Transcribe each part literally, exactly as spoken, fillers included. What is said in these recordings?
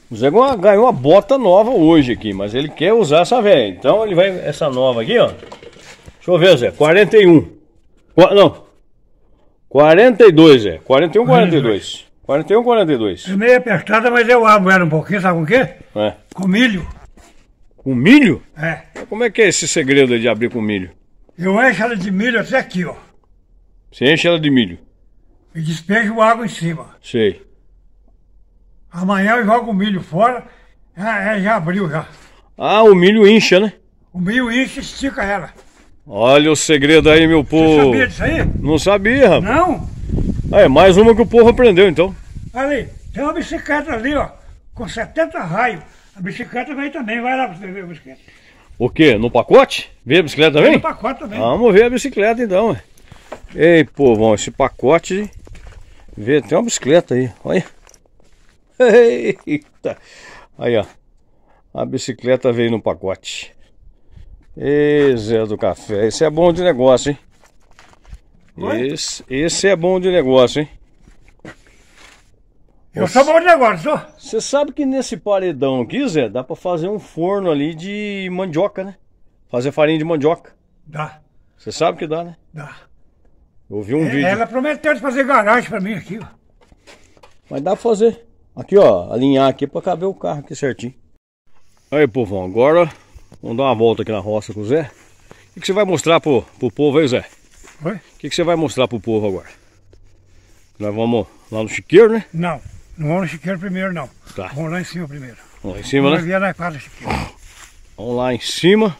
O Zé ganhou uma bota nova hoje aqui, mas ele quer usar essa velha. Então ele vai, essa nova aqui, ó. Deixa eu ver, Zé, quarenta e um. Qu não, quarenta e dois, Zé. quarenta e um, quarenta e dois. quarenta e um, quarenta e dois. É meio apertada, mas eu abro ela um pouquinho, sabe com o quê? É. Com milho. Com milho? É. Como é que é esse segredo de abrir com milho? Eu encho ela de milho até aqui, ó. Você enche ela de milho? E despejo água em cima. Sei. Amanhã eu jogo o milho fora, já, já abriu já. Ah, o milho incha, né? O milho enche e estica ela. Olha o segredo aí, meu povo. Você sabia disso aí? Não sabia, rapaz. Não? É, mais uma que o povo aprendeu, então. Ali, tem uma bicicleta ali, ó, com setenta raios. A bicicleta vem também, vai lá pra você ver a bicicleta. O quê? No pacote? Vê a bicicleta também? Tem no pacote também. Vamos ver a bicicleta então. Ei, povão, esse pacote... Vê, tem uma bicicleta aí, olha. Eita. Aí, ó. A bicicleta veio no pacote. Ei, Zé do Café, esse é bom de negócio, hein? Esse, esse é bom de negócio, hein? Eu sou bom de negócio, sou. Você sabe que nesse paredão aqui, Zé, dá pra fazer um forno ali de mandioca, né? Fazer farinha de mandioca. Dá. Você sabe que dá, né? Dá. Eu vi um é, vídeo. Ela prometeu de fazer garagem pra mim aqui, ó. Mas dá pra fazer. Aqui, ó, alinhar aqui pra caber o carro aqui certinho. Aí, povão, agora vamos dar uma volta aqui na roça com o Zé. O que, que você vai mostrar pro, pro povo aí, Zé? Oi? O que, que você vai mostrar pro povo agora? Nós vamos lá no chiqueiro, né? Não, não vamos no chiqueiro primeiro, não. Tá. Vamos lá em cima primeiro. Vamos lá em cima, vamos né? na quadra chiqueiro. Vamos lá em cima.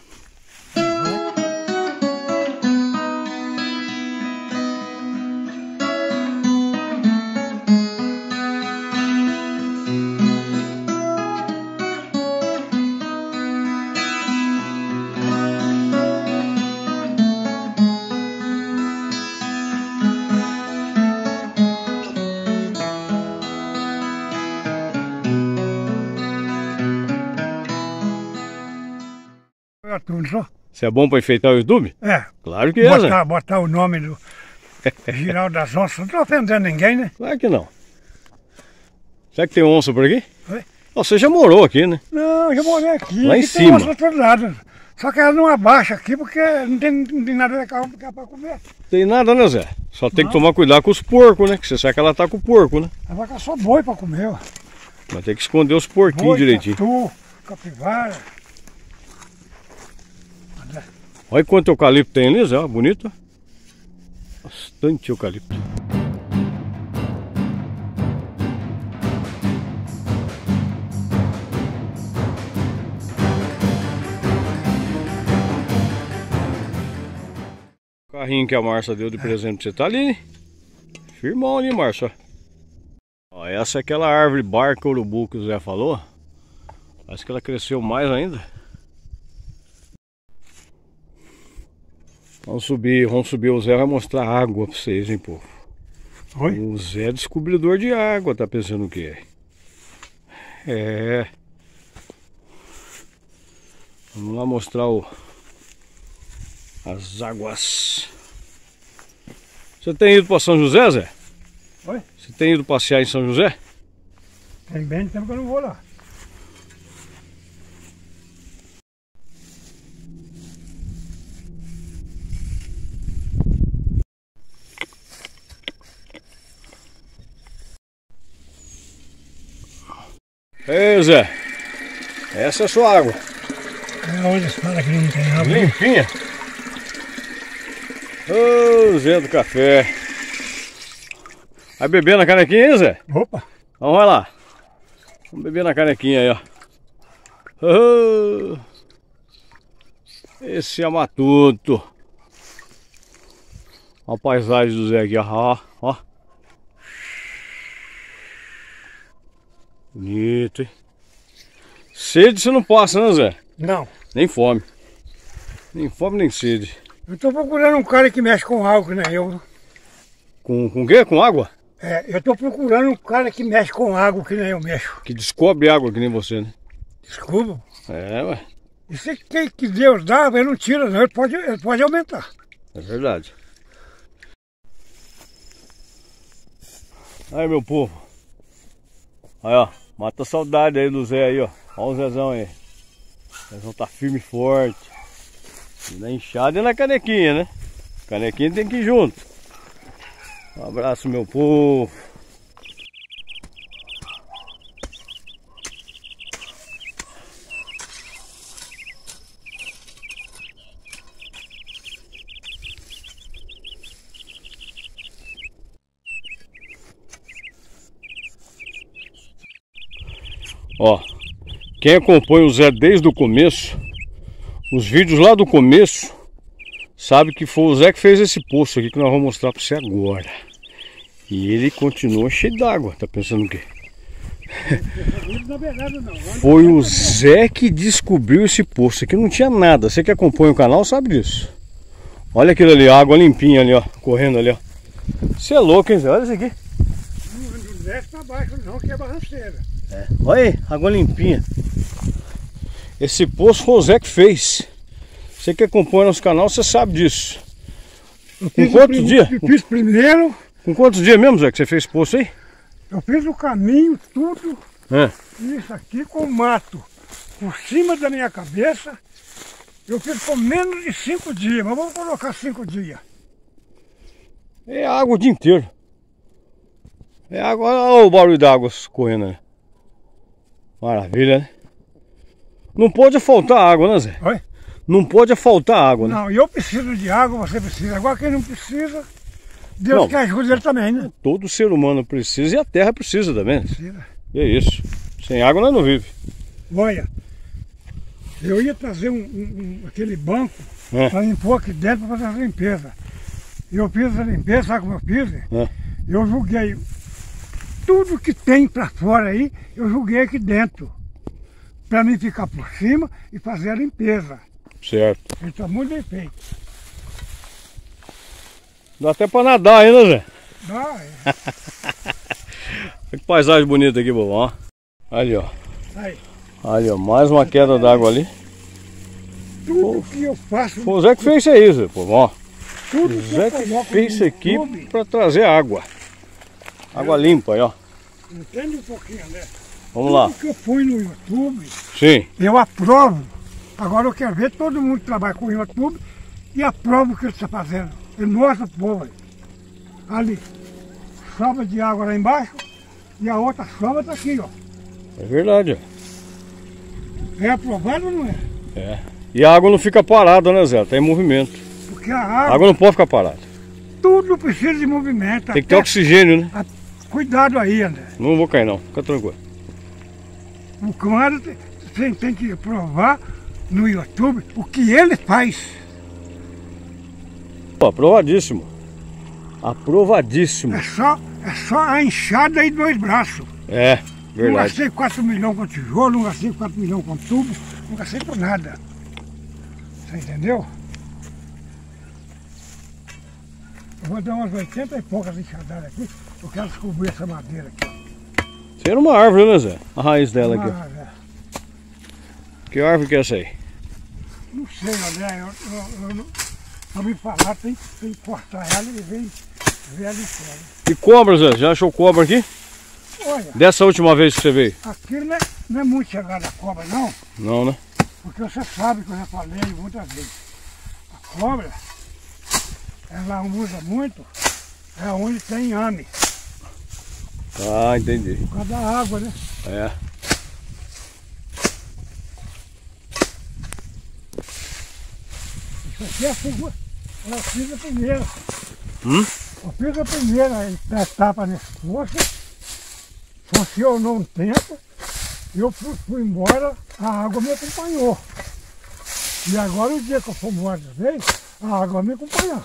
Você é bom pra enfeitar o YouTube? É. Claro que é, botar, Zé. botar o nome do Giraldo das Onças. Não tô ofendendo ninguém, né? Claro que não. Será que tem onça por aqui? Oi? Oh, você já morou aqui, né? Não, eu já morei aqui. Lá em aqui cima. Tem onça do outro lado. Só que ela não abaixa aqui porque não tem, não tem nada legal pra comer. Tem nada, né, Zé? Só tem Não. que tomar cuidado com os porcos, né? Que você sabe que ela tá com o porco, né? Ela vai ficar só boi pra comer, ó. Mas tem que esconder os porquinhos Boi, direitinho. tatu, capivara. Olha quanto eucalipto tem ali, Zé, ó, bonito. Bastante eucalipto. O carrinho que a Márcia deu de presente pra você tá ali. Firmão ali, Márcia. Ó, essa é aquela árvore barca urubu que o Zé falou. Parece que ela cresceu mais ainda. Vamos subir, vamos subir. O Zé vai mostrar água pra vocês, hein, povo. Oi? O Zé é descobridor de água, tá pensando o quê? É. Vamos lá mostrar o... as águas. Você tem ido para São José, Zé? Oi? Você tem ido passear em São José? Tem bem tempo que eu não vou lá. Ei, Zé, essa é a sua água. É onde eles falam que não tem água. Limpinha. Ô, Zé do Café. Vai beber na canequinha aí, Zé? Opa! Então vai lá. Vamos beber na canequinha aí, ó. Oh, esse é matuto. Olha a paisagem do Zé aqui, ó. Ó. Bonito, hein? Sede você não passa, né, Zé? Não. Nem fome. Nem fome, nem sede. Eu tô procurando um cara que mexe com água, que nem eu. Com, com o quê? Com água? É, eu tô procurando um cara que mexe com água, que nem eu mexo. Que descobre água que nem você, né? Desculpa. É, ué. Isso que, que Deus dá, ele não tira, não. Ele pode, ele pode aumentar. É verdade. Aí, meu povo. Aí, ó. Mata a saudade aí do Zé aí, ó. Olha o Zezão aí. O Zezão tá firme e forte. E na enxada e na canequinha, né? Canequinha tem que ir junto. Um abraço, meu povo. Ó, quem acompanha o Zé desde o começo, os vídeos lá do começo, sabe que foi o Zé que fez esse poço aqui que nós vamos mostrar para você agora. E ele continua cheio d'água, tá pensando o quê? Foi o Zé que descobriu esse poço aqui, não tinha nada. Você que acompanha o canal sabe disso. Olha aquilo ali, água limpinha ali, ó, correndo ali, ó. Você é louco, hein, Zé? Olha isso aqui. Não desce pra baixo não, que é barranceira. É. Olha aí, água limpinha. Esse poço foi o Zé que fez. Você que acompanha nosso canal, você sabe disso. Com quantos dias? Eu fiz primeiro. Com quantos dias mesmo, Zé, que você fez esse poço aí? Eu fiz o caminho, tudo. É. Isso aqui com mato por cima da minha cabeça. Eu fiz com menos de cinco dias, mas vamos colocar cinco dias. É água o dia inteiro. É água, olha o barulho da água correndo aí. Maravilha, né? Não pode faltar água, né, Zé? Oi? Não pode faltar água, né? Não, eu preciso de água, você precisa. Agora quem não precisa, Deus Não. que ajude ele também, né? Todo ser humano precisa e a terra precisa também. Precisa. E é isso. Sem água nós não vive. Olha, eu ia trazer um, um, um- aquele banco É. para limpar aqui dentro para fazer a limpeza. Eu fiz a limpeza, sabe como eu fiz? É. Eu joguei tudo que tem para fora aí, eu joguei aqui dentro. Para mim ficar por cima e fazer a limpeza. Certo. Ele está muito bem feito. Dá até pra nadar ainda, Zé. Dá, é. Que paisagem bonita aqui, bobão, ó. Ali, ó. Aí, Ali, ó. Mais uma queda d'água ali. tudo que eu faço, Foi o Zé que fez isso aí, Zé, bobão, ó. tudo O que Zé eu que coloco fez no isso aqui YouTube, pra trazer água. Água limpa aí, ó. entende um pouquinho, né? Vamos lá. Tudo que eu fui no YouTube, Sim. eu aprovo. Agora eu quero ver todo mundo que trabalha com o YouTube e aprovo o que ele está fazendo. Ele mostra pro povo aí. Ali, sobra de água lá embaixo e a outra sobra está aqui, ó. É verdade, ó. É aprovado ou não é? É. E a água não fica parada, né, Zé? Ela tá em movimento. Porque a A água, água não pode ficar parada. tudo precisa de movimento. Tem que ter até- oxigênio, né? a- Cuidado aí, André. Não vou cair, não. Fica tranquilo. O cara tem, tem- tem que provar no YouTube o que ele faz. Pô, aprovadíssimo. Aprovadíssimo. É só, é só a enxada e dois braços. É, Não verdade. gastei quatro milhões com tijolo, não gastei quatro milhões com tubo, não gastei com nada. Você entendeu? Eu vou dar umas oitenta e poucas enxadadas aqui, eu quero descobrir essa madeira aqui. Isso era uma árvore, né, Zé? A raiz dela aqui, ó. Mas, é, Que árvore que é essa aí? não sei, André, eu, eu, eu, não- pra me falar tem, tem que cortar ela e ver, ver ali fora. E cobra, Zé? Já achou cobra aqui? Olha, Dessa última vez que você veio? aquilo não é, não é muito chegada a cobra não, Não, né? porque você sabe que eu já falei muitas vezes. A cobra, ela usa muito, é onde tem ame, Ah, entendi. por causa da água, né? É. Isso aqui é a segunda, ela fiz a primeira. Hum? Eu fiz a primeira etapa nesse poço, funcionou um tempo, eu fui, fui embora, a água me acompanhou. E agora o dia que eu for embora de vez, a água me acompanhou.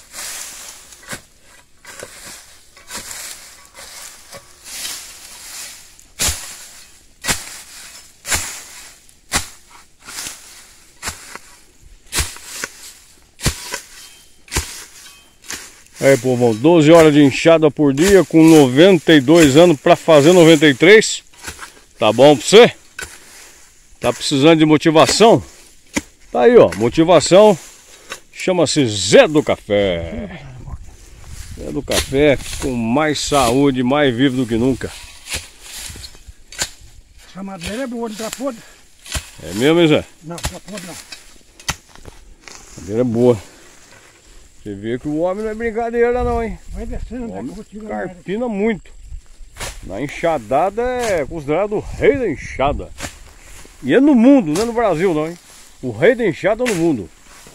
Aí, povão, doze horas de enxada por dia, com noventa e dois anos pra fazer noventa e três. Tá bom pra você? Tá precisando de motivação? Tá aí, ó, motivação. Chama-se Zé do Café. Zé do Café com mais saúde, mais vivo do que nunca. Essa madeira é boa, não tá podre. É mesmo, hein, Zé? Não, tá podre não. Madeira é boa. Você vê que o homem não é brincadeira não, hein? Vai descendo, O né? homem Que eu vou tirar carpina muito. Na enxadada é considerado o rei da enxada. E é no mundo, não é no Brasil não, hein? O rei da enxada no mundo.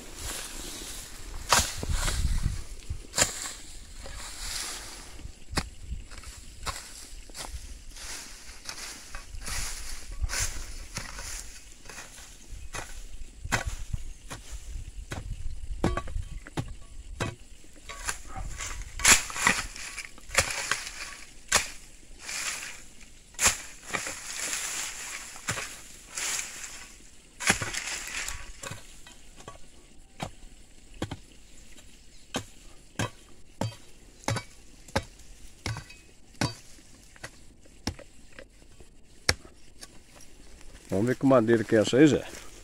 Vamos ver que madeira que é essa aí, Zé.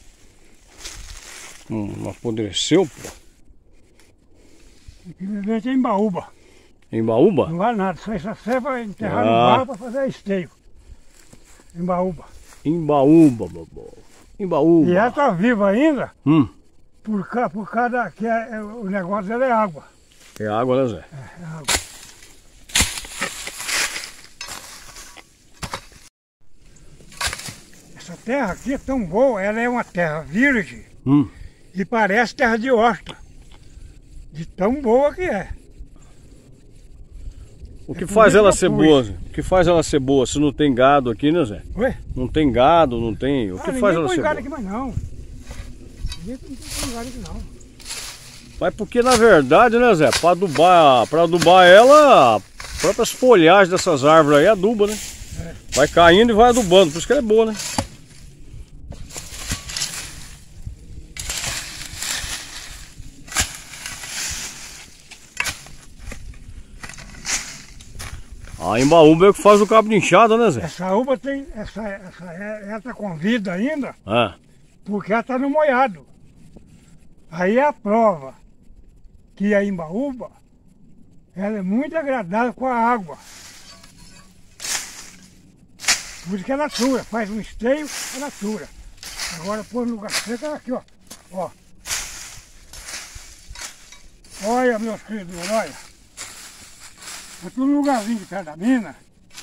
Hum, não apodreceu, pô. Simplesmente é em baúba. Em baúba? Não vale nada, só essa serve para enterrar Ah. no barro para fazer esteio. Em baúba. Em baúba, bobô. Em baúba. E ela tá viva ainda, Hum, por, ca- por causa que é- é- o negócio dela é água. é água, né, Zé? É, é água. Essa terra aqui é tão boa, ela é uma terra virgem Hum. e parece terra de ostra. De tão boa que é. O que É por faz isso ela que eu ser pus. boa, Zé? O que faz ela ser boa? Se não tem gado aqui, né, Zé? Oi? Não tem gado, não tem... O que Ah, faz ninguém ela põe ser gado boa? aqui mais não. Ninguém põe gado aqui não. Mas porque, na verdade, né, Zé? Pra adubar, pra adubar ela, as próprias folhagens dessas árvores aí aduba, né? É. Vai caindo e vai adubando, por isso que ela é boa, né? A embaúba é o que faz o cabo de enxada, né, Zé? Essa uva tem, essa, essa, ela tá com vida ainda, É. porque ela tá no molhado. Aí é a prova que a imbaúba, ela é muito agradável com a água. Por isso que é natura, faz um esteio, é natura. Agora pôr no lugar seco, ela aqui, ó. Ó. Olha, meus queridos, olha. Eu estou num lugarzinho de perto da mina.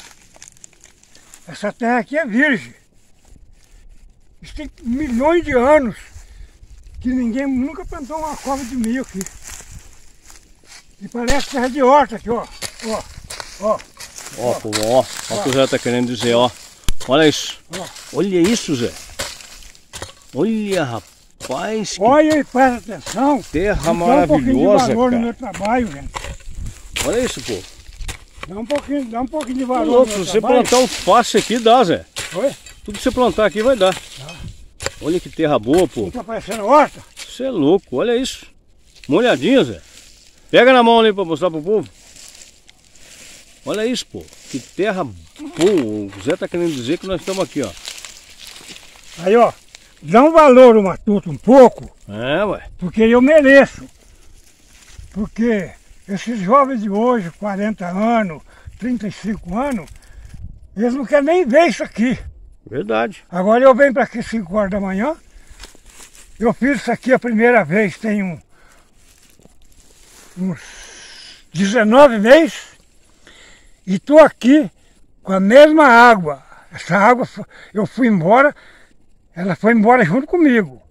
Essa terra aqui é virgem. Isso tem milhões de anos que ninguém nunca plantou uma cova de milho aqui. E parece terra de horta aqui, ó. Ó, ó. Ó, pô, ó, ó o que o Zé tá querendo dizer, ó. Olha isso. Ó. Olha isso, Zé. Olha, rapaz, que Olha e presta atenção. terra Dá um pouquinho de maravilhosa, valor no cara. meu trabalho, gente. Olha isso, pô. Dá um pouquinho, dá um pouquinho de Tá valor louco, no se meu você trabalho. plantar um alface aqui, dá, Zé. Oi? Tudo que você plantar aqui vai dar. Olha que terra boa, pô. Não tá parecendo horta? Você é louco, olha isso. Molhadinho, Zé. Pega na mão ali pra mostrar pro povo. Olha isso, pô. Que terra boa. O Zé tá querendo dizer que nós estamos aqui, ó. Aí, ó. Dá um valor o matuto um pouco, É, ué. porque eu mereço. Porque esses jovens de hoje, quarenta anos, trinta e cinco anos, eles não querem nem ver isso aqui. Verdade. Agora eu venho para aqui cinco horas da manhã, eu fiz isso aqui a primeira vez, tem um, uns dezenove meses, e estou aqui com a mesma água. Essa água, eu fui embora, ela foi embora junto comigo.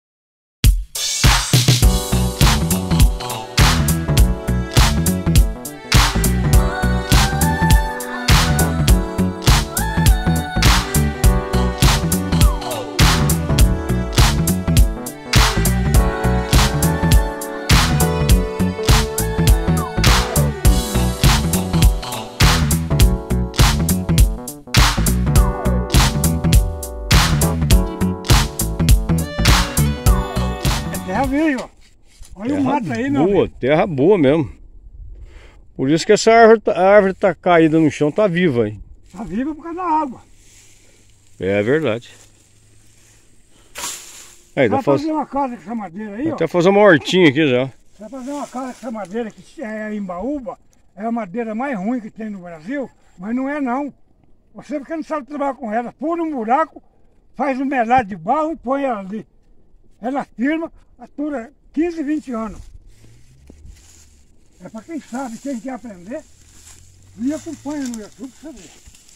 Terra viva. Olha o mato aí, meu boa, amigo. terra boa mesmo. Por isso que essa árvore, tá- a árvore tá caída no chão, tá viva, hein? Tá viva por causa da água. É verdade. Aí, dá Vai pra fazer, fazer uma casa com essa madeira aí, ó. até fazer uma hortinha aqui já. Vai fazer uma casa com essa madeira que é em Baúba, é a madeira mais ruim que tem no Brasil, mas não é não. Você porque não sabe trabalhar com ela, pula um buraco, faz um melado de barro e põe ela ali. Ela firma, atura quinze, vinte anos. É para quem sabe, quem quer aprender, e acompanha no YouTube pra você ver.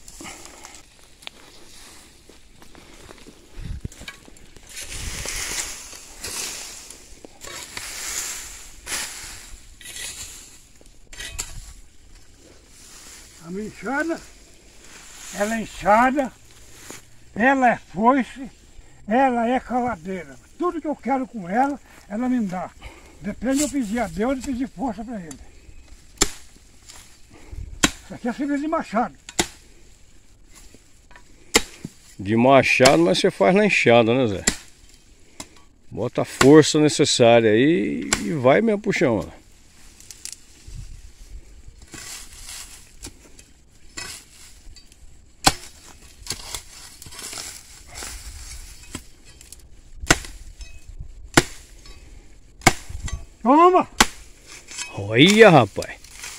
A minha enxada, ela é enxada, ela é foice, ela é caladeira. Tudo que eu quero com ela, ela me dá. Depende de eu pedir a Deus e pedir força para ele. Isso aqui é serviço de machado. De machado, mas você faz na enxada, né, Zé? Bota a força necessária aí e vai mesmo puxando. Toma! Olha, rapaz!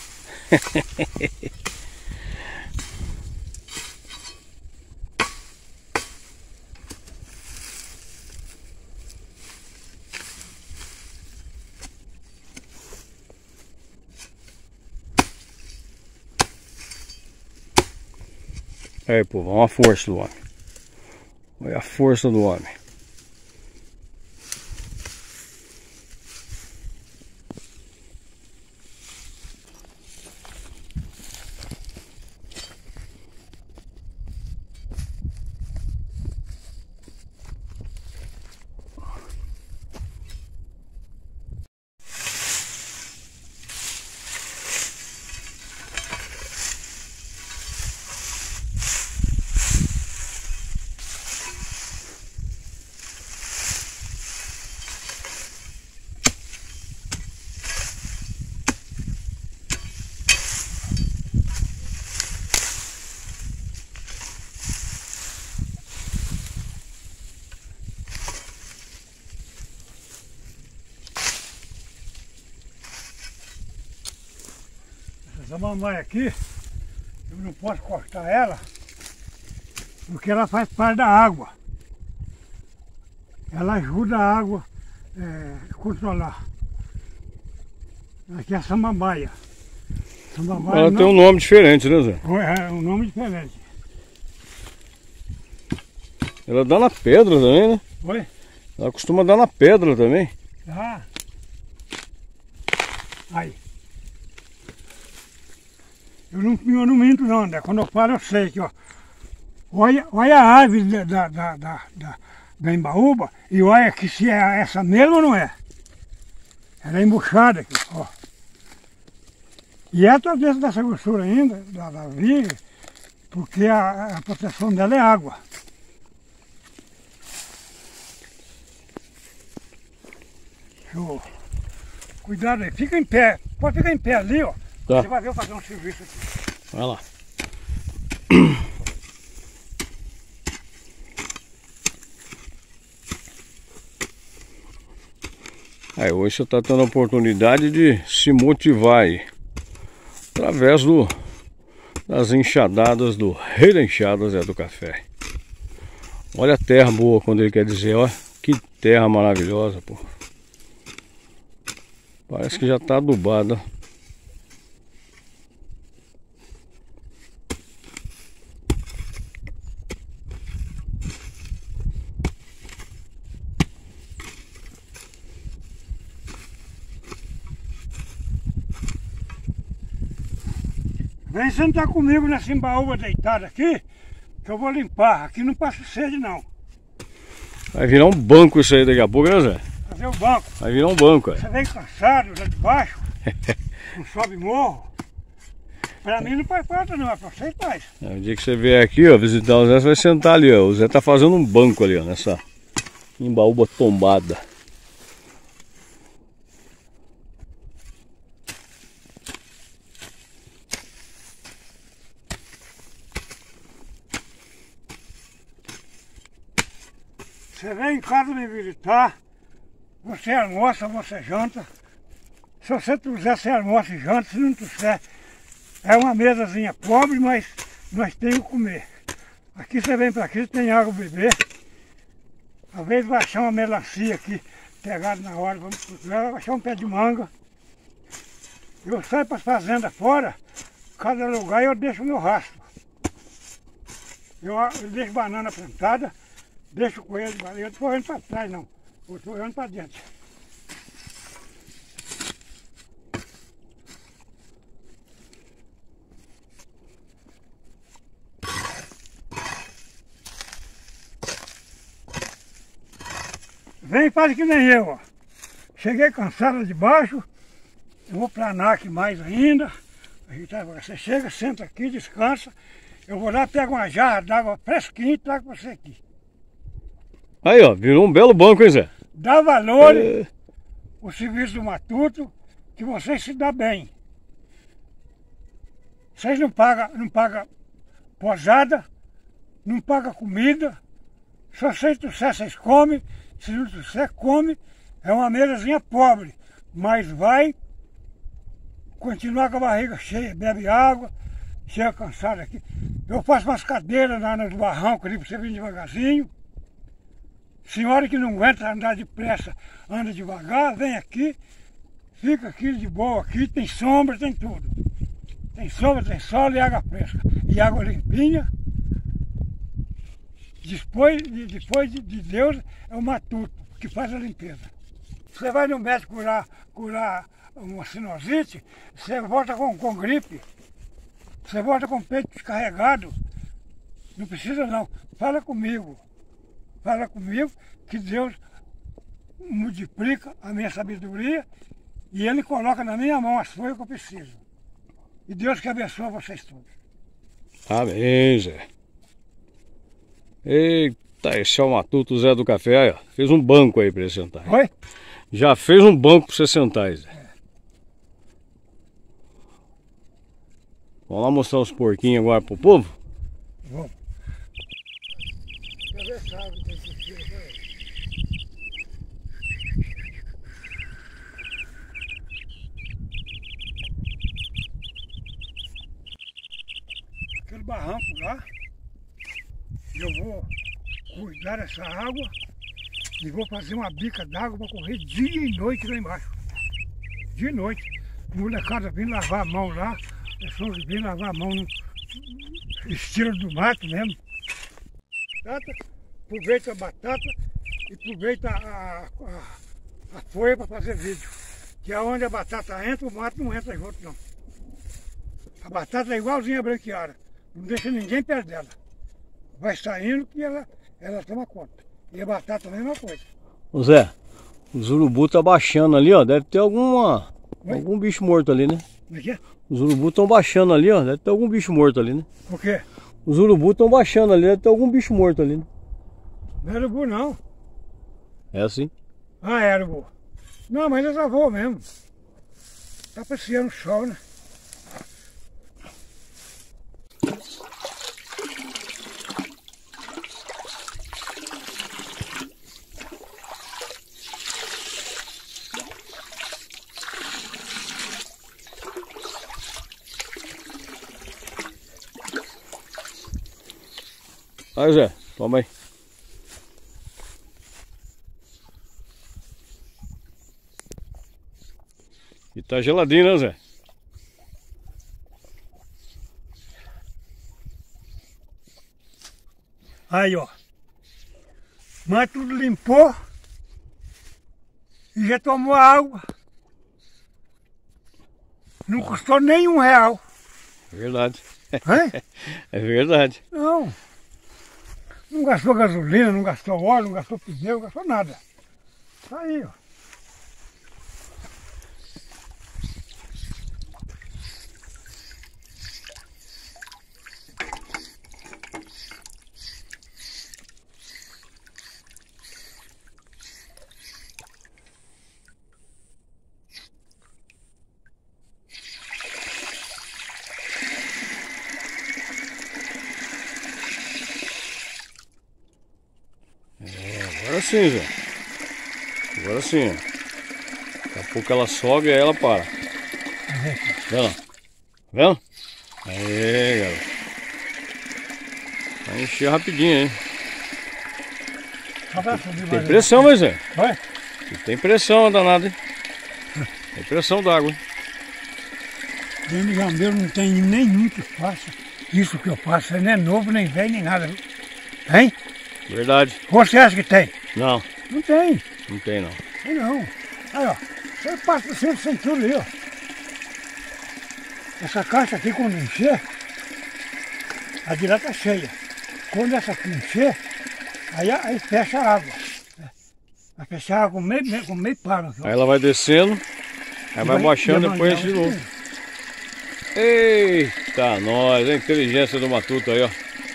Aí, pô, olha a força do homem. Olha a força do homem. Essa mamãe aqui, eu não posso cortar ela, porque ela faz parte da água. Ela ajuda a água a controlar. Aqui é a samambaia. Samambaia Ela não... tem um nome diferente, né, Zé? É um nome diferente. Ela dá na pedra também, né? Oi? Ela costuma dar na pedra também. Ah. Aí. Eu não, eu não minto não, André. Quando eu falo eu sei que, ó. Olha, olha a árvore da, da, da, da, da, da embaúba e olha que se é essa mesmo ou não é. Ela é embuchada aqui, ó. E ela está dentro dessa grossura ainda, da, da viga, porque a, a proteção dela é água. Show. Cuidado aí, fica em pé. Pode ficar em pé ali, ó. Tá. Você vai ver eu fazer um serviço aqui. Vai lá. Aí, hoje você está tendo a oportunidade de se motivar aí, através do, das enxadadas do Rei da Enxada, Zé do Café. Olha a terra boa quando ele quer dizer, ó, que terra maravilhosa, pô. Parece que já está adubada. Vem sentar comigo nessa embaúba deitada aqui, que eu vou limpar. Aqui não passa sede não. Vai virar um banco isso aí daqui a pouco, né, Zé? Fazer o banco. Vai virar um banco, é. Você vem cansado lá de baixo, não sobe morro. Pra mim não faz falta não, é pra você faz. É, o dia que você vier aqui, ó, visitar o Zé, você vai sentar ali, ó. O Zé tá fazendo um banco ali, ó, nessa embaúba tombada. Você vem em casa me visitar, você almoça, você janta. Se você trouxer, você almoça e janta, se não trouxer, é uma mesazinha pobre, mas nós temos que comer. Aqui você vem para aqui, tem água para beber. Às vezes vai achar uma melancia aqui, pegada na hora, vamos procurar, vai achar um pé de manga. Eu saio para as fazendas fora, cada lugar eu deixo o meu rastro. Eu, eu deixo banana plantada, deixo o coelho de banana, eu não estou olhando para trás não, eu estou olhando para dentro. Vem e faz que nem eu, ó. Cheguei cansado de baixo, eu vou planar aqui mais ainda. A gente, você chega, senta aqui, descansa. Eu vou lá, pego uma jarra d'água fresquinha e trago para você aqui. Aí, ó, virou um belo banco, hein, Zé? Dá valor É... o serviço do matuto, que vocês se dão bem. Vocês não pagam, não pagam posada, não pagam comida. Se vocês trouxerem, vocês comem. Se não trouxer, come. É uma mesazinha pobre, mas vai continuar com a barriga cheia, bebe água, chega cansado aqui. Eu faço umas cadeiras lá nos barrancos ali para você vir devagarzinho. Senhora que não aguenta andar depressa, anda devagar, vem aqui, fica aqui de boa, aqui tem sombra, tem tudo. Tem sombra, tem sol e água fresca. E água limpinha. Depois, depois de Deus é o matuto que faz a limpeza. Você vai no médico curar, curar uma sinusite, você volta com, com gripe, você volta com o peito descarregado. Não precisa não, fala comigo, fala comigo que Deus multiplica a minha sabedoria e Ele coloca na minha mão as coisas que eu preciso. E Deus que abençoe vocês todos. Amém, Zé. Eita, esse é o matuto Zé do Café, aí, ó. Fez um banco aí pra ele sentar. Oi? Já fez um banco pra você sentar aí, Zé. É. Vamos lá mostrar os porquinhos agora pro povo? Vamos. Aquele barranco lá, eu vou cuidar dessa água e vou fazer uma bica d'água para correr dia e noite lá embaixo. Dia e noite. A molecada vem lavar a mão lá, pessoas que vêm lavar a mão no estilo do mato mesmo. Batata, aproveita a batata e aproveita a, a, a folha para fazer vídeo. Que é onde a batata entra, o mato não entra junto não. A batata é igualzinha a branqueada, não deixa ninguém perto dela. Vai saindo que ela, ela toma conta. E a batata é a mesma coisa. Ô Zé, os urubu tá baixando ali, ó. Deve ter alguma, Oi? algum bicho morto ali, né? Como é que é? Os urubu estão baixando ali, ó. Deve ter algum bicho morto ali, né? O quê? Os urubu estão baixando ali, deve ter algum bicho morto ali, né? Não é urubu não. É assim? Ah, é urubu. Não, mas eu já vou mesmo. Tá passeando o sol, né? Aí, Zé, toma aí. E tá geladinho, né, Zé? Aí, ó. Mas tudo limpou. E já tomou água. Não ah. custou nem um real. É verdade. Hein? É verdade. Não. Não gastou gasolina, não gastou óleo, não gastou pneu, não gastou nada. Tá aí, ó. Agora sim, Zé. Agora sim. Daqui a pouco ela sobe e aí ela para. Vendo? Vendo? Aê, galera. encher rapidinho, hein? Tem Tem pressão, mas é. Vai? Tem pressão, danado, hein? Tem pressão d'água, hein? Dentro do meu não tem nenhum que faça isso que eu faço. Não é novo, nem velho, nem nada. Tem? Verdade. Você acha que tem? Não, Não tem. não tem não. Tem não. Aí, ó. Você passa por cento centímetros ali, ó. Essa caixa aqui, quando encher, a de lá tá cheia. Quando essa aqui encher, aí, aí fecha a água. Vai fechar a água com meio, meio, com meio paro. Aqui, ó. Aí ela vai descendo, aí vai baixando, depois enche de novo. Eita, nós, a inteligência do matuto aí, ó.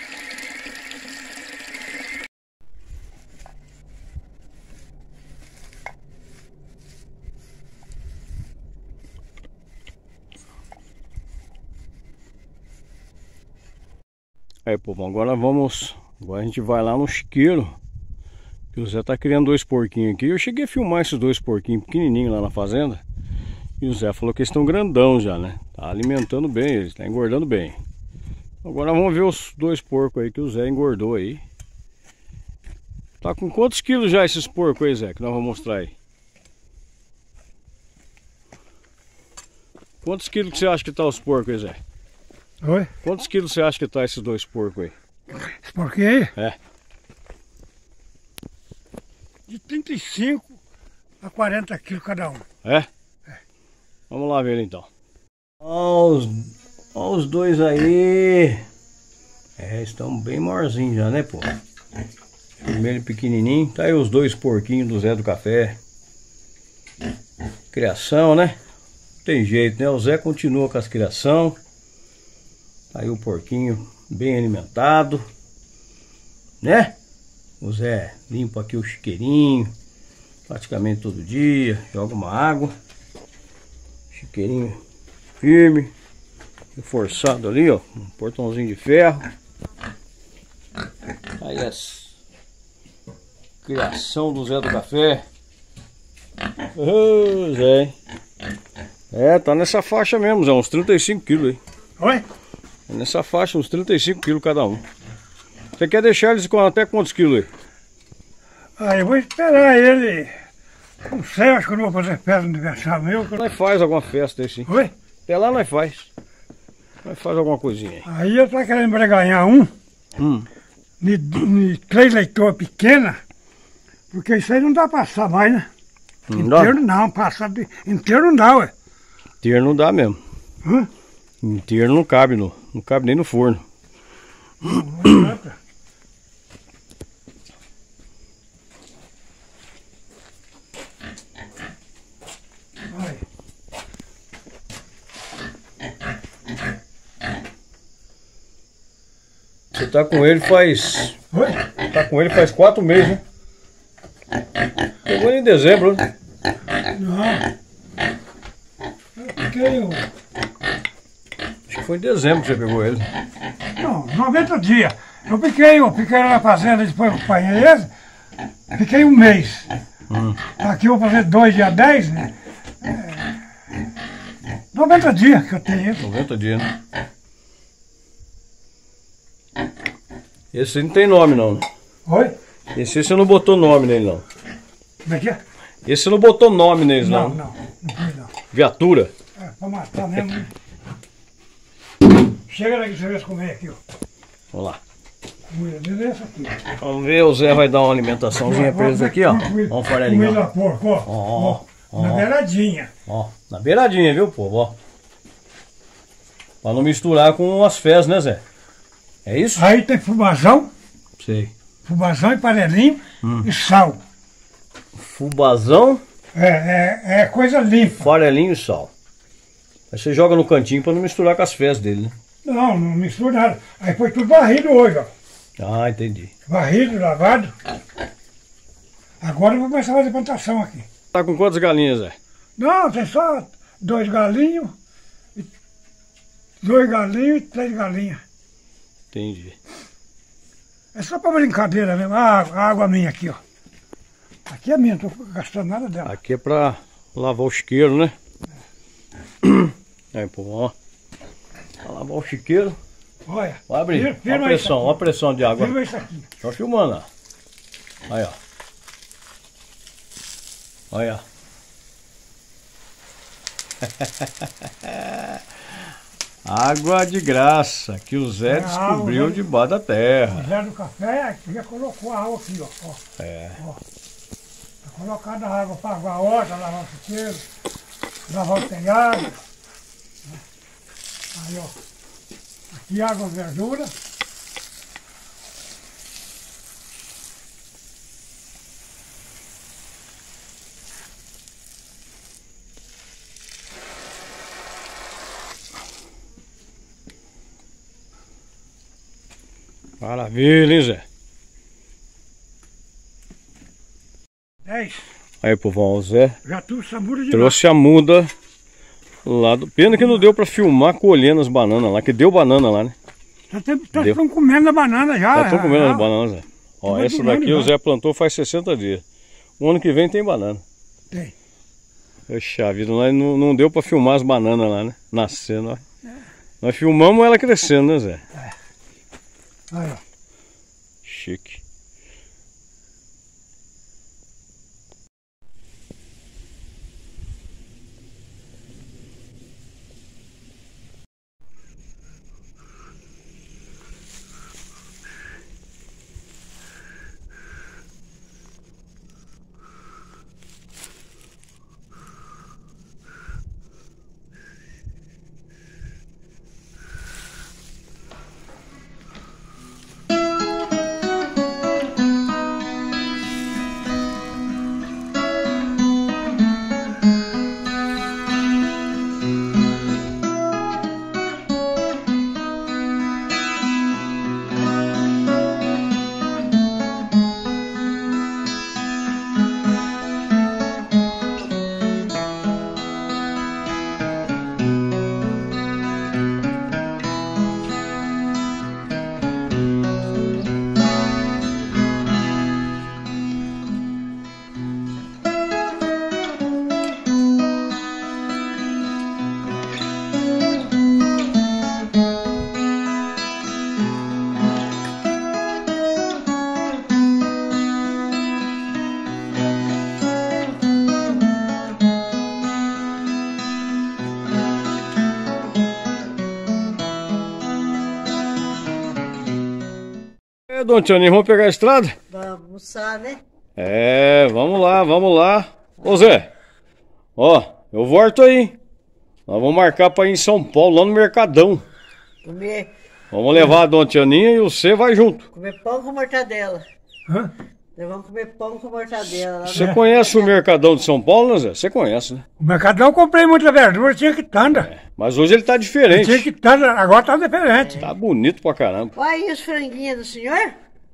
Aí, povo, agora vamos. Agora a gente vai lá no chiqueiro. Que o Zé tá criando dois porquinhos aqui. Eu cheguei a filmar esses dois porquinhos pequenininhos lá na fazenda. E o Zé falou que eles estão grandão já, né? Tá alimentando bem eles, tá engordando bem. Agora vamos ver os dois porcos aí que o Zé engordou aí. Tá com quantos quilos já esses porcos aí, Zé? Que nós vamos mostrar aí. Quantos quilos que você acha que tá os porcos aí, Zé? Oi? Quantos quilos você acha que tá esses dois porcos aí? Esse porquinho aí? É. De trinta e cinco a quarenta quilos cada um. É? Vamos lá ver ele então. Olha os, olha os dois aí. É, estão bem maiorzinhos já, né, pô? Primeiro pequenininho. Tá aí os dois porquinhos do Zé do Café. Criação, né? Não tem jeito, né? O Zé continua com as criação. Tá aí o porquinho bem alimentado, né? O Zé limpa aqui o chiqueirinho praticamente todo dia. Joga uma água. Chiqueirinho firme, reforçado ali, ó, um portãozinho de ferro. Aí as criação do Zé do Café. Ô, Zé. É, tá nessa faixa mesmo, Zé, uns trinta e cinco quilos aí. Oi? É nessa faixa, uns trinta e cinco quilos cada um. Você quer deixar eles com até quantos quilos aí? Ah, eu vou esperar ele. Não sei, acho que eu não vou fazer festa no aniversário meu. que eu- Nós faz alguma festa aí sim. Oi? Até lá nós faz. Nós faz alguma coisinha aí. Aí eu tô querendo ganhar um, Hum. de, de três leitoras pequenas, porque isso aí não dá pra passar mais, né? Não dá? Inteiro não, passar de, inteiro não dá, ué. Inteiro não dá mesmo. Hã? Inteiro não cabe, no, não cabe nem no forno. Não dá pra- Olha. Você tá com ele faz. Oi? Tá com ele faz quatro meses, né? Pegou ele em dezembro, né? Não. Eu fiquei, o- Acho que foi em dezembro que você pegou ele. não, noventa dias. Eu fiquei, eu fiquei lá na fazenda, depois eu acompanhei eles, fiquei um mês. Hum. Aqui eu vou fazer dois dia dez, né? É, noventa dias que eu tenho ele. noventa dias, né? Esse não tem nome não, né? Oi? Esse você não botou nome nele não. Como é que é? Esse você não botou nome neles Não, não. não, não foi não. Viatura. É, pra matar mesmo. né? Chega daqui, você vê comer aqui, ó. Vamos lá. Comida essa aqui. Vamos ver, o Zé vai dar uma alimentaçãozinha pra eles aqui, ó. Ó um farelinho, Comida ó. porco, ó. Ó, Ó, na ó. beiradinha. Ó, na beiradinha, viu, povo, ó. Pra não misturar com as fezes, né, Zé? É isso? Aí tem fubazão, Sei. fubazão e farelinho Hum. e sal. Fubazão, É, é, é coisa limpa. farelinho e sal. Aí você joga no cantinho pra não misturar com as fezes dele, né? Não, não mistura nada. Aí foi tudo varrido hoje, ó. Ah, entendi. Varrido, lavado. Agora eu vou começar a fazer plantação aqui. Tá com quantas galinhas, Zé? Não, tem só dois galinhos, e- dois galinhos e três galinhas. Entendi. É só pra brincadeira mesmo. A água, a água minha aqui, ó. Aqui é minha, não tô gastando nada dela. Aqui é pra lavar o chiqueiro, né? Aí, pô, ó. Pra lavar o chiqueiro. Olha. Vai abrir. Firma, Olha firma a pressão, isso olha a pressão de água. Firma isso aqui. Tô filmando, ó. Aí, ó. Olha. Água de graça que o Zé É, descobriu água, debaixo da terra. O Zé do Café já colocou a água aqui, ó. ó. É. Ó. Tá colocando a água para aguar a horta, lavar o chuteiro, lavar o telhado. Né? Aí, ó. Aqui água verdura. Maravilha, hein, Zé? dez. Aí, povão, o Zé Já trouxe a muda de trouxe a muda lá do... Pena que não deu pra filmar colhendo as bananas lá, que deu banana lá, né? Já estão Deu. comendo a banana já. Já estão já, comendo já. as bananas, Zé. Ó, Tá essa madurando daqui o já. Zé plantou faz sessenta dias. O ano que vem tem banana. Tem. Poxa vida, nós não, não deu pra filmar as bananas lá, né? Nascendo, ó. Nós filmamos ela crescendo, né, Zé? Aí, ó. Chique. É, Dona Tianinha, vamos pegar a estrada? Vamos almoçar, né? É, vamos lá, vamos lá. Ô Zé, ó, eu volto aí. Nós vamos marcar pra ir em São Paulo, lá no Mercadão. Comer, Vamos levar a Dona Tianinha e você vai junto. comer pão com mortadela. Hã? Nós vamos comer pão com mortadela. Lá Você no- conhece o Mercadão de São Paulo, né, Zé? Você conhece, né? O Mercadão eu comprei muita verdura, tinha que tanda. Mas hoje ele tá Tinha diferente. que tanda, agora tá diferente. Tá bonito pra caramba. Olha aí os franguinhos do senhor.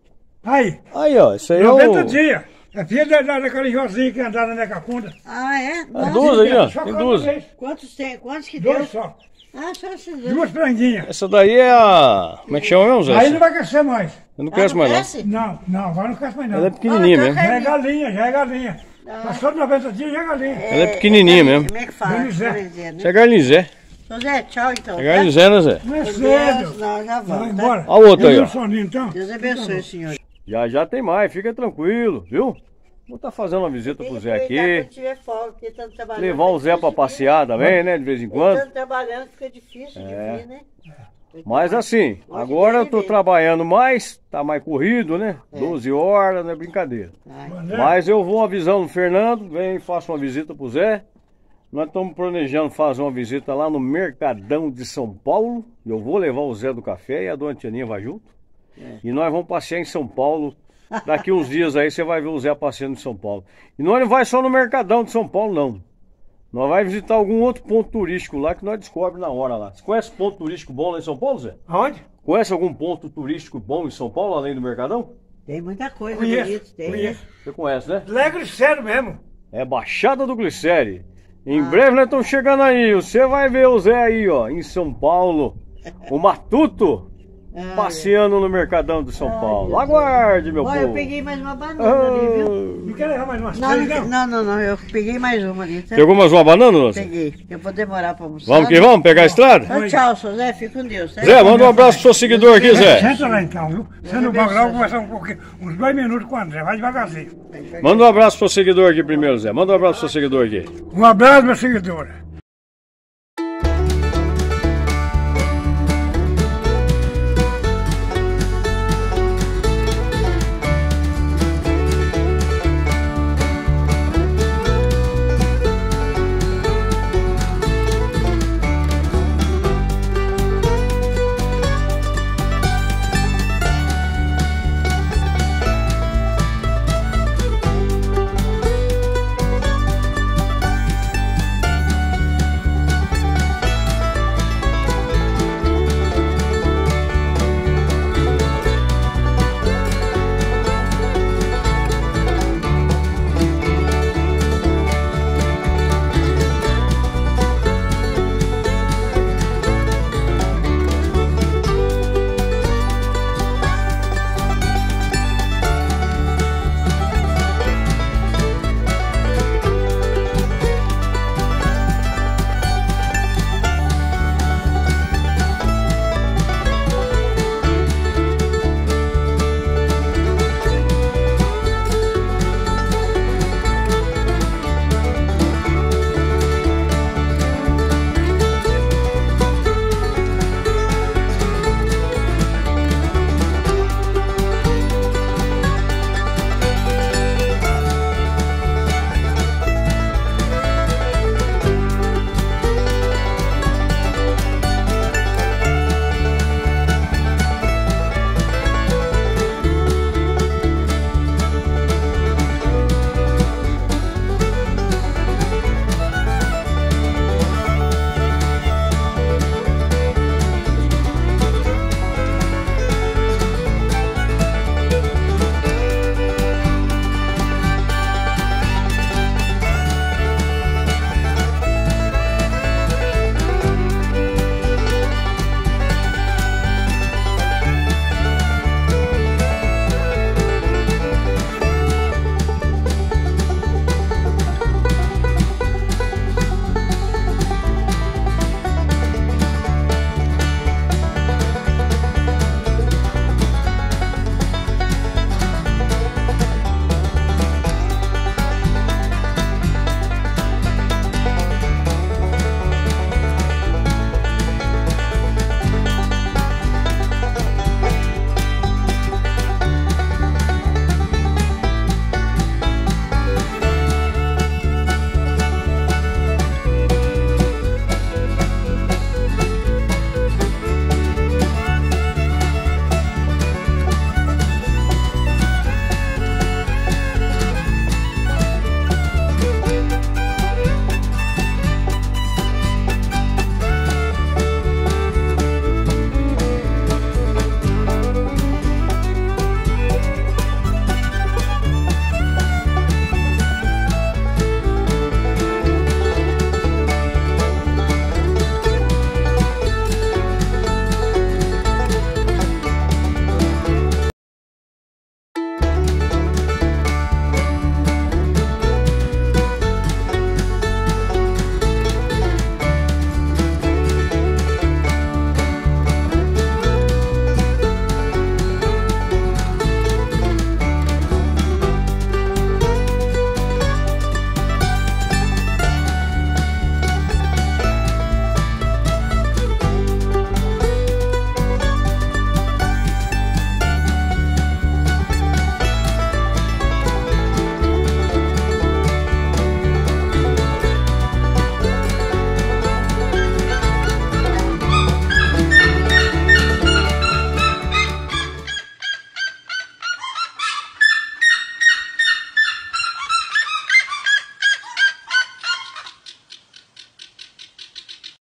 Aí, Aí, ó, isso aí é noventa o... dias. É filha da, da, daquela Josinha que andava na minha cacunda. Ah, é? As Nossa, duas aí, ó. Só Tem cada duas. vez. Quantos tem? Quantos que deu? Dois só. Ah, só esses dois. Duas franguinhas. Essa daí é a... Como é que chama mesmo, Zé? Aí não vai crescer mais. Eu não Ah, conheço mais, não. cresce? Não, não, agora não cresce mais não. Ela é pequenininha Ah, mesmo. então Já é galinha, já é galinha. Ah. Passou de noventa dias, já é galinha. Ela é pequenininha mesmo. Como é que fala? Garnizé. Garnizé, né? Isso é Garnizé. Ô Zé, tchau então. É Garnizé, né, Zé? Não é Tá? cedo. Deus, não, já Vai vamos. Tá? embora. Olha o outro aí, Eu ó. dou soninho, então. Deus abençoe, senhor. Já já tem mais, fica tranquilo, viu? Vou estar fazendo uma visita pro Zé aqui. Quando tiver folga, porque tanto trabalhando. Levar o Zé pra passear também, né? De vez em quando. Tanto trabalhando fica difícil de É. vir, né? Mas assim, agora eu tô trabalhando mais, tá mais corrido, né? doze horas, não é brincadeira. Ai, André, Mas eu vou avisando o Fernando, vem e faço uma visita pro Zé. Nós estamos planejando fazer uma visita lá no Mercadão de São Paulo. Eu vou levar o Zé do Café e a Dona Tianinha vai junto. E nós vamos passear em São Paulo. Daqui uns dias aí você vai ver o Zé passeando em São Paulo. E nós não vai só no Mercadão de São Paulo, não. Nós vai visitar algum outro ponto turístico lá que nós descobrimos na hora lá. Você conhece ponto turístico bom lá em São Paulo, Zé? aonde? Conhece algum ponto turístico bom em São Paulo, além do Mercadão? tem muita coisa Conheço, bonita, tem. conheço. Você conhece, né? Legre sério mesmo. É Baixada do Glicério. Em breve nós estamos chegando aí. Você vai ver o Zé aí, ó, em São Paulo. O Matuto. Ai, passeando no Mercadão de São Paulo. Aguarde, meu Olha, povo. eu peguei mais uma banana ali, viu? Não quer levar mais umas Não, três, não, não? não, não, não, eu peguei mais uma ali, tá? Pegou mais uma banana, Lúcia? Peguei. Eu vou demorar pra almoçar. Vamos que vamos, pegar a estrada? Então, tchau, seu Zé, fica com Deus, certo? Zé, manda um abraço pro seu seguidor aqui, Zé. Senta lá então, viu? Você não vai lá, conversar um pouquinho, uns dois minutos com o André, vai devagarzinho. Manda um abraço pro seu seguidor aqui primeiro, Zé. Manda um abraço pro seu seguidor aqui. Um abraço, meu seguidor.